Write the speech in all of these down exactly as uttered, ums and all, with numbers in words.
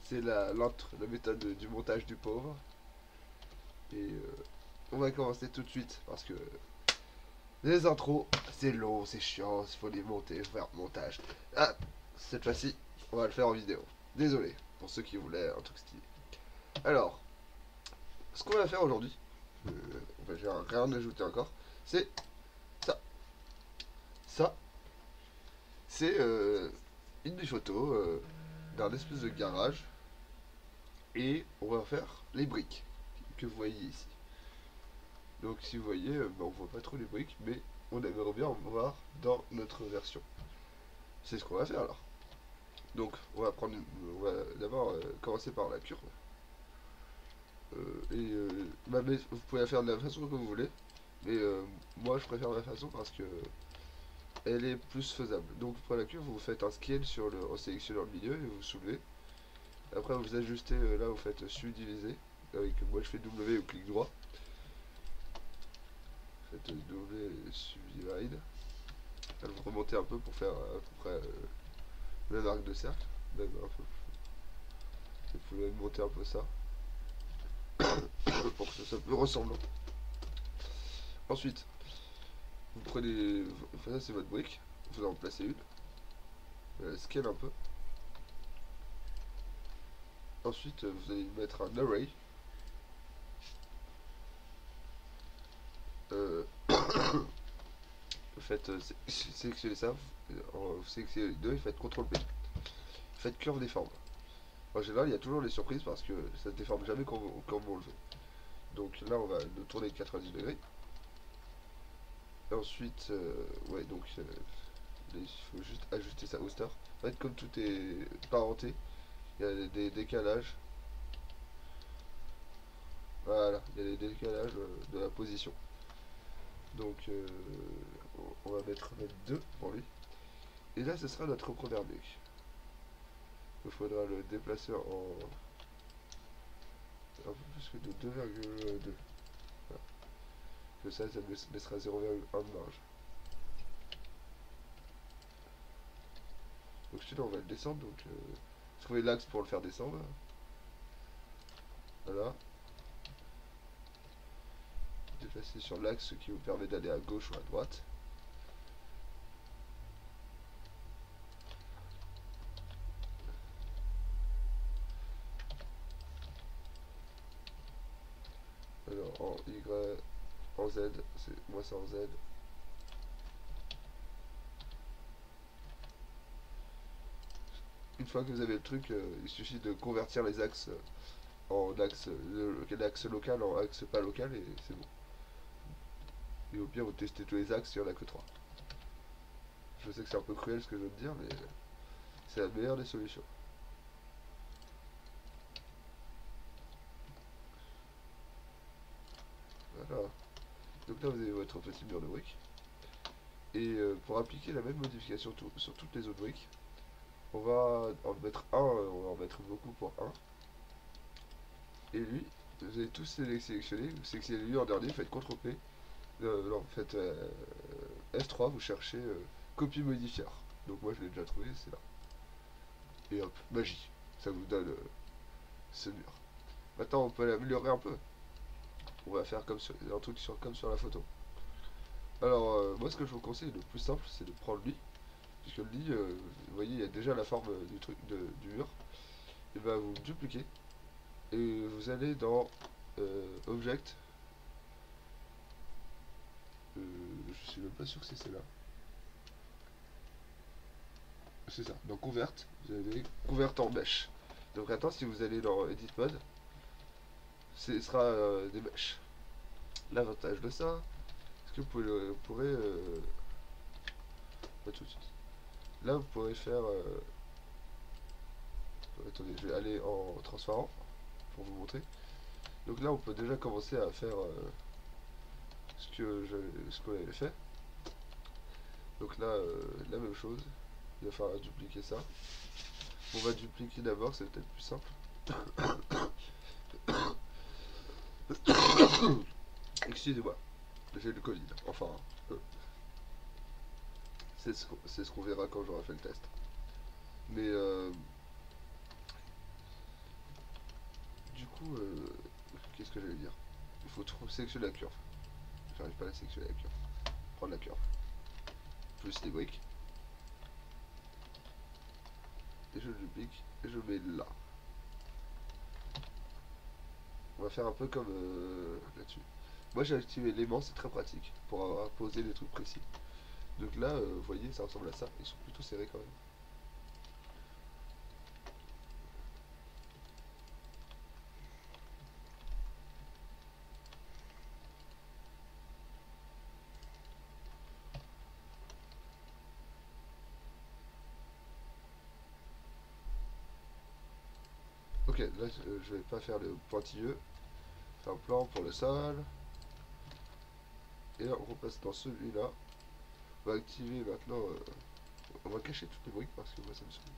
C'est la, l'entre- la méthode du montage du pauvre. Et euh, on va commencer tout de suite parce que les intros, c'est long, c'est chiant, il faut les monter, faire le montage. Ah, cette fois-ci, on va le faire en vidéo. Désolé pour ceux qui voulaient un truc stylé. Alors, ce qu'on va faire aujourd'hui, euh, on va j'ai rien ajouter encore, c'est ça. Ça, c'est euh, une des photos euh, d'un espèce de garage. Et on va faire les briques que vous voyez ici. Donc si vous voyez, euh, bah, on voit pas trop les briques, mais on aimerait bien en voir dans notre version. C'est ce qu'on va faire alors. Donc on va prendre, une- on va d'abord euh, commencer par la curve. Euh, et euh, bah, mais vous pouvez la faire de la façon que vous voulez, mais euh, moi je préfère la façon parce que elle est plus faisable. Donc pour la curve, vous faites un scale sur le, en sélectionnant le milieu et vous soulevez. Après vous ajustez, euh, là vous faites subdiviser. Avec moi je fais W ou clic droit. Faites W subdivide. Là, vous remontez un peu pour faire à peu près euh, le même arc de cercle. Même un peu. Vous pouvez monter un peu ça. Pour que ça soit plus ressemblant. Ensuite, vous prenez. Enfin, ça c'est votre brique. Vous en placez une. Vous la scale un peu. Ensuite, vous allez mettre un array. Euh, vous faites euh, sélectionner ça. Vous sélectionnez les deux et faites contrôle P. Faites curve déforme. En général, il y a toujours les surprises parce que ça se déforme jamais quand vous, quand vous le faites. Donc là, on va le tourner de quatre-vingt-dix degrés. Et ensuite, euh, ouais, donc euh, il faut juste ajuster sa hauteur. En fait, comme tout est parenté, il y a des décalages. Voilà, il y a des décalages euh, de la position. Donc, euh, on va mettre, mettre deux pour lui. Et là, ce sera notre première brique. Il faudra le déplacer en un peu plus que de deux virgule deux. Voilà. Que ça, ça me laissera zéro virgule un de marge. Donc celui-là, on va le descendre. Donc, euh, trouver l'axe pour le faire descendre. Voilà. Déplacer sur l'axe, ce qui vous permet d'aller à gauche ou à droite. Alors en Y, en Z, c'est moi c'est en Z. Une fois que vous avez le truc, euh, il suffit de convertir les axes en axe, euh, l'axe local en axe pas local et c'est bon. Et au pire, vous testez tous les axes, il n'y en a que trois. Je sais que c'est un peu cruel ce que je veux te dire, mais c'est la meilleure des solutions. Voilà. Donc là, vous avez votre petit mur de briques. Et euh, pour appliquer la même modification tout, sur toutes les autres briques, on va en mettre un, euh, on va en mettre beaucoup pour un. Et lui, vous avez tous sélectionné, vous sélectionnez lui en dernier, faites contrôle P. Euh, non, faites euh, F trois, vous cherchez euh, copie modifier. Donc moi je l'ai déjà trouvé, c'est là. Et hop, magie. Ça vous donne euh, ce mur. Maintenant on peut l'améliorer un peu. On va faire comme sur, un truc sur, comme sur la photo. Alors euh, moi ce que je vous conseille, le plus simple, c'est de prendre le lit. Puisque le lit, euh, vous voyez, il y a déjà la forme euh, du truc de, du mur. Et ben vous dupliquez. Et vous allez dans euh, Object. Euh, je suis même pas sûr que c'est celle-là. C'est ça. Donc Convert, vous avez Convert en mèche. Donc maintenant, si vous allez dans Edit Mode, ce sera euh, des mèches. L'avantage de ça, c'est que vous, pouvez, euh, vous pourrez... Euh, pas tout de suite. Là, vous pourrez faire... Euh, attendez, je vais aller en transparent pour vous montrer. Donc là, on peut déjà commencer à faire euh, ce que je, ce qu'on avait fait. Donc là, euh, la même chose. Il va falloir dupliquer ça. On va dupliquer d'abord, c'est peut-être plus simple. Excusez-moi, j'ai le Covid. Enfin, euh, c'est ce qu'on ce qu'on verra quand j'aurai fait le test. Mais euh, que j'allais dire. Il faut trop sélectionner la curve. J'arrive pas à la sélectionner la curve. Prendre la curve. Plus les briques. Et je le duplique. Et je le mets là. On va faire un peu comme euh, là-dessus. Moi j'ai activé l'aimant, c'est très pratique pour avoir posé des trucs précis. Donc là, euh, vous voyez, ça ressemble à ça. Ils sont plutôt serrés quand même. Ok, là euh, je vais pas faire le pointilleux. Faire un plan pour le sol. Et là, on repasse dans celui-là. On va activer maintenant. Euh, on va cacher toutes les briques parce que moi ça me saoule.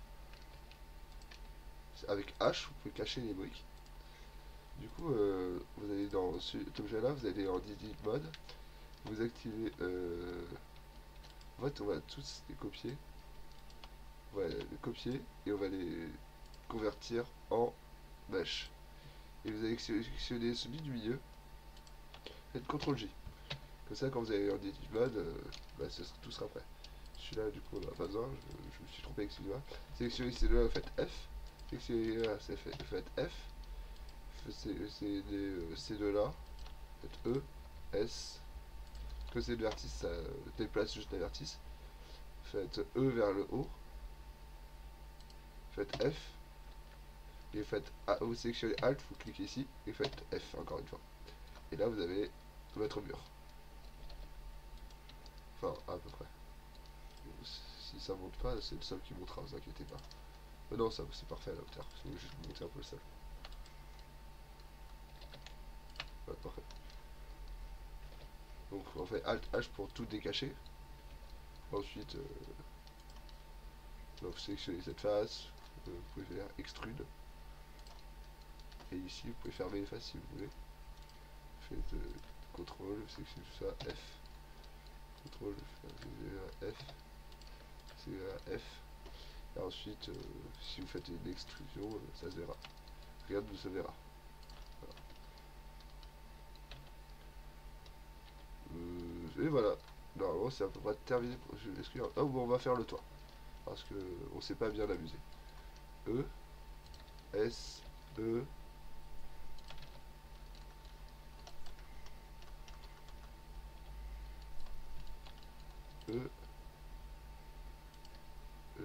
Avec H, vous pouvez cacher les briques. Du coup, euh, vous allez dans cet objet-là, vous allez en edit mode. Vous activez. Euh, en fait, on va tous les copier. On va les copier et on va les convertir en mesh. Et vous allez sélectionner celui du milieu. Faites contrôle J. Comme ça, quand vous allez en edit mode, euh, bah, ce sera, tout sera prêt. Celui-là, du coup, on n'a pas besoin. Je, je me suis trompé avec celui-là. Sélectionnez ces deux-là, faites F. Sélectionnez là, faites F. C'est ces deux-là. Faites E, S. Que c'est le vertice, ça déplace juste le vertice. Faites E vers le haut. Faites F. Et faites A, vous sélectionnez Alt, vous cliquez ici. Et faites F encore une fois. Et là, vous avez votre mur. Enfin, à peu près. Si ça monte pas, c'est le sol qui montera, ne vous inquiétez pas. Mais non, ça c'est parfait à la hauteur. Il faut juste monter un peu le sol. Ouais, parfait. Donc on fait Alt H pour tout décacher. Ensuite, euh, vous sélectionnez cette face. Euh, vous pouvez faire Extrude. Et ici, vous pouvez fermer les faces si vous voulez. Faites euh, contrôle, sélectionnez tout ça, F. contrôle, F. C'est F. Et ensuite, euh, si vous faites une extrusion, euh, ça se verra. Rien ne se verra. Voilà. Euh, et voilà. Normalement, c'est à peu près terminé. Est-ce que... Ah, bon, on va faire le toit. Parce que on s'est pas bien amusé. E. S. E. E. E.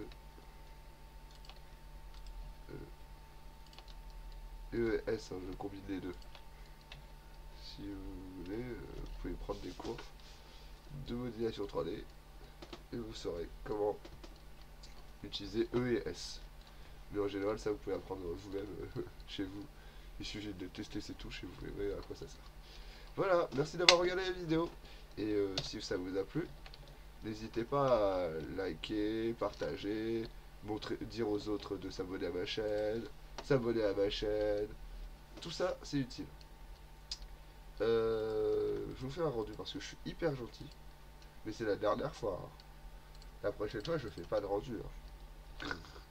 E. E. S. Hein, je combine les deux. Si vous voulez, euh, vous pouvez prendre des cours de modélisation trois D et vous saurez comment utiliser E et S. Mais en général, ça vous pouvez apprendre vous-même euh, chez vous. Il suffit de tester ces touches et vous verrez à quoi ça sert. Voilà, merci d'avoir regardé la vidéo. Et euh, si ça vous a plu, n'hésitez pas à liker, partager, montrer, dire aux autres de s'abonner à ma chaîne, s'abonner à ma chaîne. Tout ça, c'est utile. Euh, je vous fais un rendu parce que je suis hyper gentil. Mais c'est la dernière fois. Hein. La prochaine fois, je fais pas de rendu. Hein.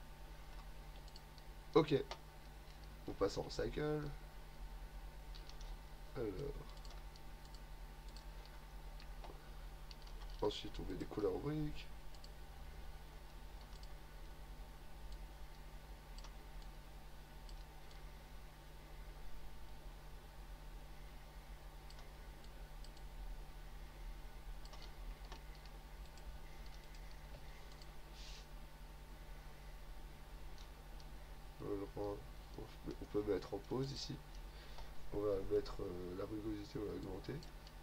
Ok. On passe en cycle. Alors. Ensuite, on met des couleurs briques. On peut mettre en pause ici. On va mettre euh, la rugosité, on va augmenter.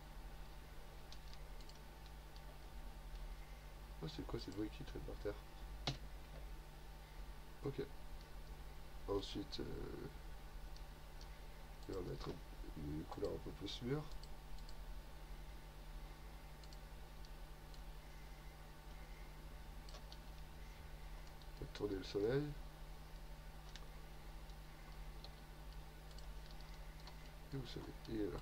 Oh, c'est quoi ces bruits qui traînent par terre? Ok. Ensuite, euh, on va mettre une couleur un peu plus mûre. On va tourner le soleil. Et vous savez, il est là.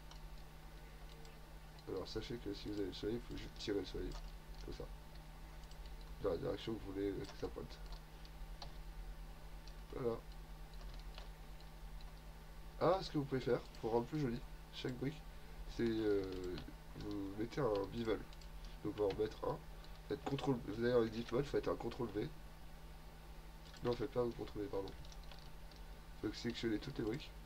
Alors sachez que si vous avez le soleil, il faut juste tirer le soleil. Comme ça. Dans la direction que vous voulez que ça pointe. Voilà. Ah, ce que vous pouvez faire pour rendre plus joli chaque brique, c'est euh, vous mettez un bevel. Donc on va en mettre un. Faites contrôle. Vous allez en edit mode, faites un contrôle V. Non, faites pas un contrôle V, pardon. Donc sélectionnez toutes les briques.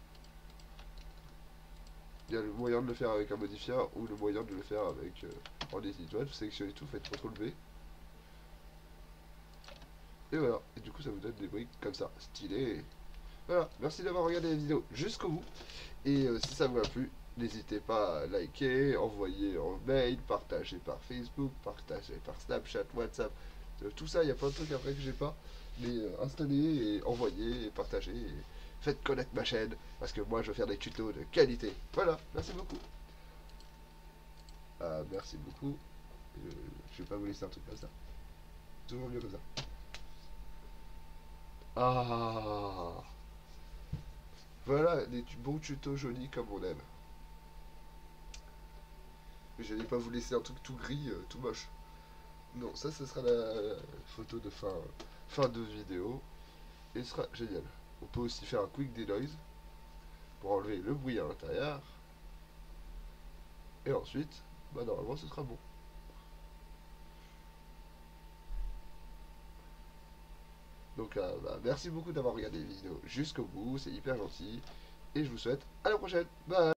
Il y a le moyen de le faire avec un modifier ou le moyen de le faire avec euh, en edit mode. Vous sélectionnez tout, faites contrôle V. Et voilà. Et du coup, ça vous donne des briques comme ça, stylé. Voilà. Merci d'avoir regardé la vidéo jusqu'au bout. Et euh, si ça vous a plu, n'hésitez pas à liker, envoyer en mail, partager par Facebook, partager par Snapchat, WhatsApp. Euh, tout ça, il y a plein de trucs après que j'ai pas. Mais euh, installez et envoyez et partagez. Et faites connaître ma chaîne. Parce que moi, je veux faire des tutos de qualité. Voilà. Merci beaucoup. Ah, merci beaucoup. Euh, je vais pas vous laisser un truc comme ça. Toujours mieux comme ça. Ah, voilà des tu- bons tutos jolis comme on aime. Mais j'allais pas vous laisser un truc tout gris, euh, tout moche. Non, ça, ce sera la photo de fin, fin de vidéo. Et ce sera génial. On peut aussi faire un quick denoise pour enlever le bruit à l'intérieur. Et ensuite, bah normalement ce sera bon. Donc euh, bah, merci beaucoup d'avoir regardé la vidéo jusqu'au bout, c'est hyper gentil. Et je vous souhaite à la prochaine. Bye.